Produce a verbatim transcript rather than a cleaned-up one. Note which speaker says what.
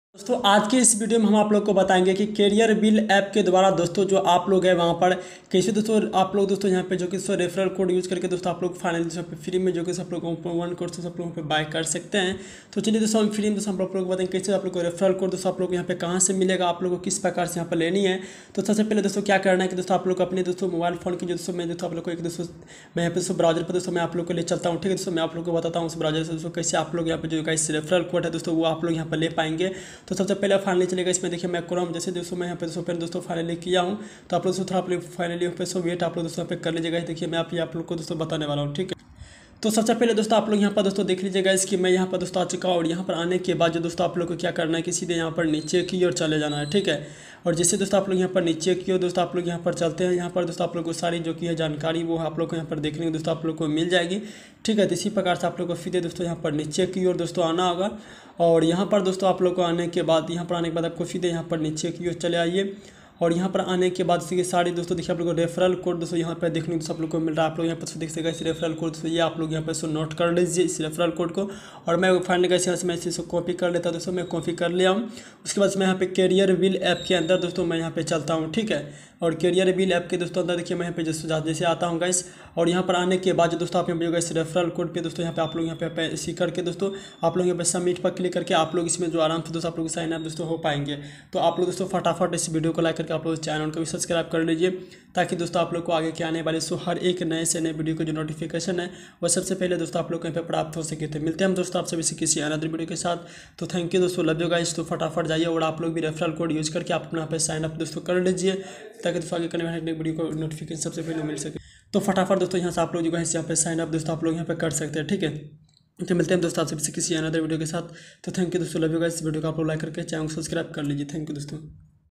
Speaker 1: दोस्तों आज के इस वीडियो में हम आप लोग को बताएंगे कि कैरियर बिल ऐप के द्वारा दोस्तों जो आप लोग हैं वहाँ पर कैसे दोस्तों आप लोग दोस्तों यहाँ पे जो कि दोस्तों रेफरल कोड यूज़ करके दोस्तों आप लोग फाइनली दोस्तों पे फ्री में जो कि सब लोग वन कोड से सब लोगों पे बाय कर सकते हैं। तो चलिए दोस्तों हम फ्री में दोस्तों हम आप लोग को बताएंगे कैसे आप लोग को रेफरल कोड दोस्तों आप लोग यहाँ पे कहाँ से मिलेगा, आप लोग को किस प्रकार से यहाँ पर लेनी है। तो सबसे पहले दोस्तों क्या करना है कि दोस्तों आप लोग अपने दोस्तों मोबाइल फोन की जो दोस्तों मैं दोस्तों आप लोग को एक दोस्तों मैं यहाँ पे दोस्तों ब्राउजर पर दोस्तों मैं आप लोग को ले चलता हूँ। ठीक है दोस्तों, मैं आप लोग को बताता हूँ उस ब्राउजर से दोस्तों कैसे आप लोग यहाँ पे जो गाइस रेफरल कोड है दोस्तों वो आप लोग यहाँ पर ले पाएंगे। तो सबसे पहले फाइनली चलेगा इसमें देखिए मैं क्रोम जैसे दोस्तों मैं यहाँ पे दोस्तों पहले दोस्तों फाइनली किया हूँ। तो आप लोग दोस्तों थोड़ा आप लोग फाइनली यहाँ पे सो वेट आप लोग दोस्तों यहाँ पे कर लीजिएगा। देखिए मैं आप ये आप लोग को दोस्तों बताने वाला हूँ। ठीक है, तो सबसे पहले दोस्तों आप लोग यहाँ पर दोस्तों देख लीजिएगा इसकी मैं यहाँ पर दोस्तों आ चुका हूँ। और यहाँ पर आने के बाद जो दोस्तों आप लोग को क्या करना है कि सीधे यहाँ पर नीचे की ओर चले जाना है। ठीक है, और जैसे दोस्तों आप लोग यहाँ पर नीचे की ओर दोस्तों आप लोग यहाँ पर चलते हैं, यहाँ पर दोस्तों आप लोग को सारी जो की है जानकारी वो आप लोग को यहाँ पर देखने को दोस्तों आप लोग को मिल जाएगी। ठीक है, तो इसी प्रकार से आप लोग को सीधे दोस्तों यहाँ पर नीचे की ओर दोस्तों आना होगा। और यहाँ पर दोस्तों आप लोग को आने के बाद यहाँ पर आने के बाद आपको सीधे यहाँ पर नीचे की ओर चले आइए। और यहाँ पर आने के बाद इसके सारी दोस्तों देखिए आप लोग को रेफरल कोड दोस्तों यहाँ पर देखने को सब लोग को मिल रहा है। आप लोग यहाँ पर देख सकेगा इस रेफरल कोड दोस्तों, ये आप लोग यहाँ पर सो नोट कर लीजिए इस रेफरल कोड को। और मैं फाइनली कैसे यहाँ से मैं इसे कॉपी कर लेता दोस्तों, मैं कॉपी कर लिया हूँ। उसके बाद मैं यहाँ पे कैरियर बिल ऐप के अंदर दोस्तों मैं यहाँ पे चलता हूँ। ठीक है, और कैरियर बिल ऐप के दोस्तों अंदर देखिए मैं यहाँ पे जैसे जैसे आता हूँ गाइस। और यहाँ पर आने के बाद जो दोस्तों आप यहाँ पे गाइस रेफरल कोड पे दोस्तों यहाँ पे आप लोग यहाँ पे इसी करके दोस्तों आप लोग यहाँ पे सबमिट पर क्लिक करके आप लोग इसमें जो आराम से दोस्तों आप लोग साइन अप दोस्तों हो पाएंगे। तो आप लोग दोस्तों फटाफट इस वीडियो को लाइक करके आप लोग चैनल को भी सब्सक्राइब कर लीजिए, ताकि दोस्तों आप लोग को आगे के आने वाले सो हर एक नए से नए वीडियो को जो नोटिफिकेशन है वह सबसे पहले दोस्तों आप लोग को यहाँ पे प्राप्त हो सके। तो मिलते हैं हम दोस्तों आपसे भी किसी अनदर वीडियो के साथ। तो थैंक यू दोस्तों, लव यू गाइस। तो फटाफट जाइए और आप लोग भी रेफरल कोड यूज़ करके आप अपना यहाँ पे साइन अप दोस्तों कर लीजिए, ताकि दोस्तों आगे करने वाले वीडियो को नोटिफिकेशन सबसे पहले मिल सके। तो फटाफट दोस्तों यहाँ से आप लोग जो है यहाँ पे साइन अप दोस्तों आप लोग यहाँ पे कर सकते हैं। ठीक है, तो मिलते हैं दोस्तों आपसे किसी अनदर वीडियो के साथ। तो थैंक यू दोस्तों, लव यू गाइस। वीडियो को आप लोग लाइक करके चैनल को सब्सक्राइब कर लीजिए। थैंक यू दोस्तों।